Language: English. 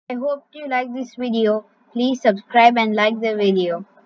I hope you like this video. Please subscribe and like the video.